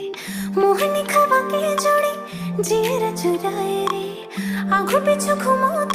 मोहनी खवा के जोड़ी जीर चुराए रे आंखों पिछु घुमाओ